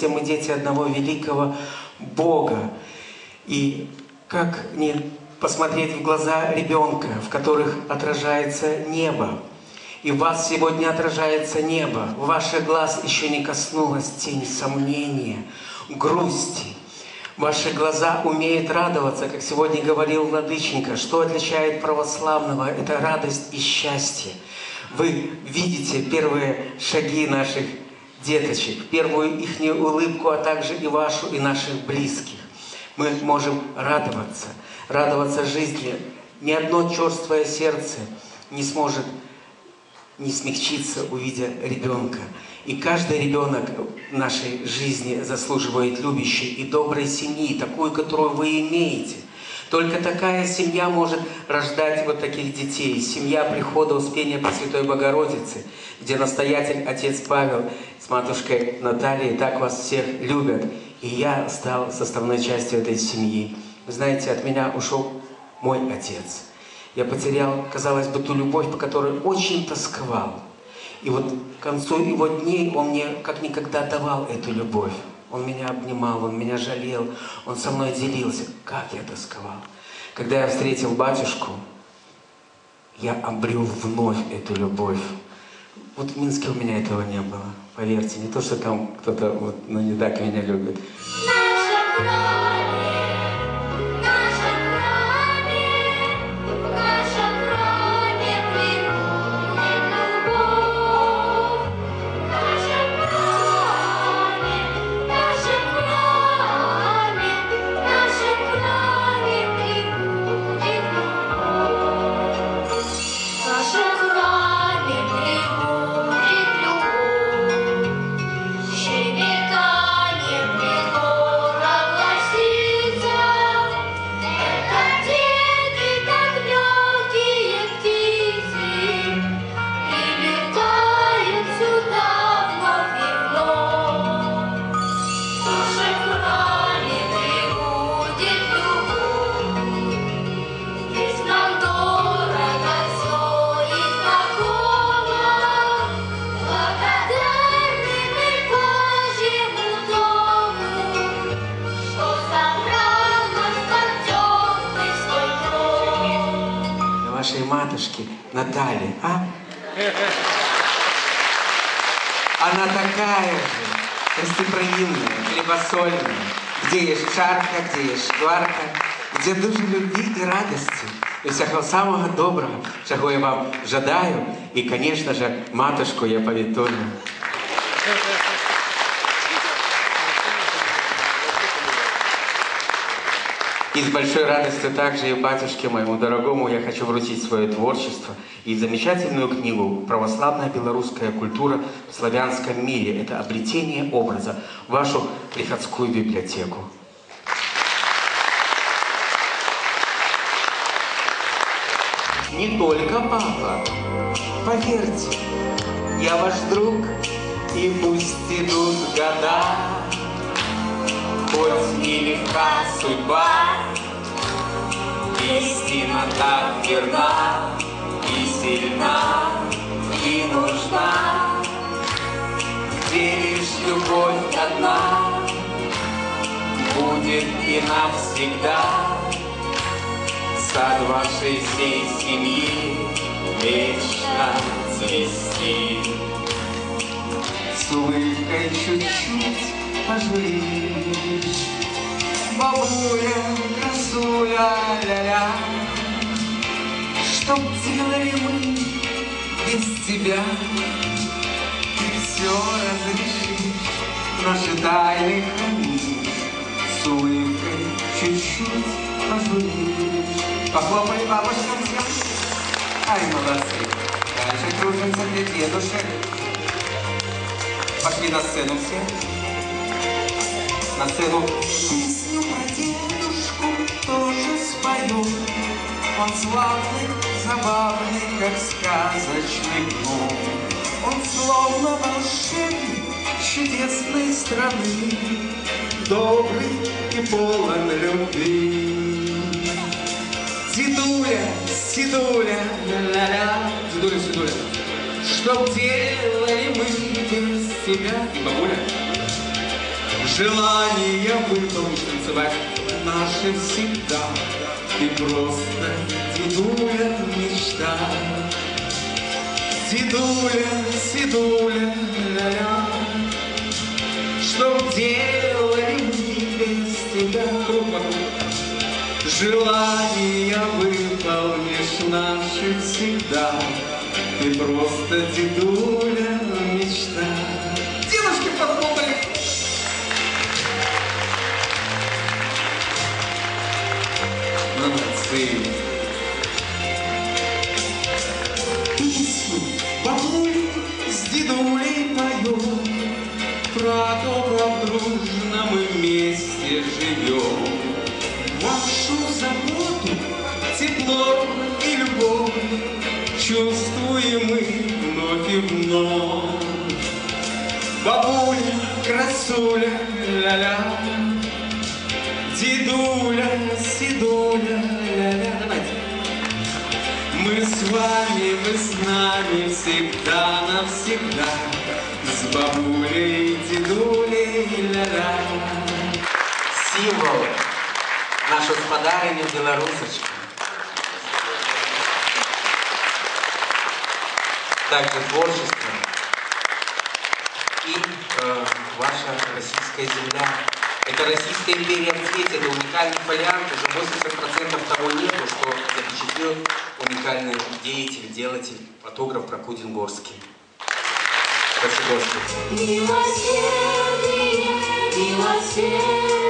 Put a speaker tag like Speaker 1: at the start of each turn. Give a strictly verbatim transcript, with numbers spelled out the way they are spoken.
Speaker 1: все мы дети одного великого Бога. И как не посмотреть в глаза ребенка, в которых отражается небо. И в вас сегодня отражается небо. В ваших глаз еще не коснулась тень сомнения, грусти. Ваши глаза умеют радоваться, как сегодня говорил Владыченька. Что отличает православного? Это радость и счастье. Вы видите первые шаги наших деточек, первую их улыбку, а также и вашу, и наших близких. Мы можем радоваться, радоваться жизни. Ни одно черствое сердце не сможет не смягчиться, увидя ребенка. И каждый ребенок в нашей жизни заслуживает любящей и доброй семьи, такую, которую вы имеете. Только такая семья может рождать вот таких детей. Семья прихода Успения Пресвятой Богородицы, где настоятель отец Павел с матушкой Натальей так вас всех любят. И я стал составной частью этой семьи. Вы знаете, от меня ушел мой отец. Я потерял, казалось бы, ту любовь, по которой очень тосковал. И вот к концу его дней он мне как никогда давал эту любовь. Он меня обнимал, он меня жалел, он со мной делился. Как я тосковал. Когда я встретил батюшку, я обрел вновь эту любовь. Вот в Минске у меня этого не было. Поверьте, не то, что там кто-то вот, ну, не так меня любит. Вашей матушки Натальи, а? Она такая же, гостеприимная, хлебосольная, где есть жарко, где есть шкварка, где дуже любви и радости, и всякого самого доброго, чего я вам жадаю, и, конечно же, матушку я повитую. И с большой радостью также и батюшке моему дорогому я хочу вручить свое творчество и замечательную книгу «Православная белорусская культура в славянском мире». Это обретение образа в вашу приходскую библиотеку. Не только папа, поверьте, я ваш друг, и пусть идут года, хоть нелегка судьба, истина так верна и сильна, и нужна, где лишь любовь одна будет и навсегда. Сад вашей всей семьи вечно цвести. С улыбкой чуть-чуть пожуришь, бабуля, красуля, ля-ля, что делали мы без тебя? Ты все разрешишь, наши тайны хранишь, с улыбкой чуть-чуть пожуришь. Похлопали бабушкам всем. Ай, молодцы. Дальше кружимся для дедушек. Пошли на сцену все. На сцену. Песню про дедушку тоже спою. Он славный, забавный, как сказочный гном. Он словно волшебник чудесной страны, добрый и полон любви. Дедуля, седуля, ля-ля, дедуля, седуля, что делали мы без тебя? И бабуля.
Speaker 2: желания выполнить, танцевать наши всегда. Ты просто дедуля мечта. Дедуля, седуля, ля-ля, что делали мы без тебя, круг вокруг. Желания выполнишь наши всегда. Ты просто дедуля мечта. Девушки, похлопали! Молодцы! Песню бабуль с дедулей поет про то, как дружно мы вместе живем. Вашу заботу, тепло и любовь чувствуем мы вновь и вновь. Бабуля, красуля, ля-ля, дедуля, седуля, ля-ля. Давайте. Мы с вами, вы с нами всегда навсегда. С бабулей, дедулей, ля-ля.
Speaker 1: Символ. Нашу господариню белорусочку. Также творчество и э, ваша российская земля. Это Российская империя в цвете, это уникальный фолиант, уже восемьдесят процентов того нету, что запечатлел уникальный деятель, делатель, фотограф Прокудин Горский. Спасибо, Господи.
Speaker 3: Милосердие, милосердие.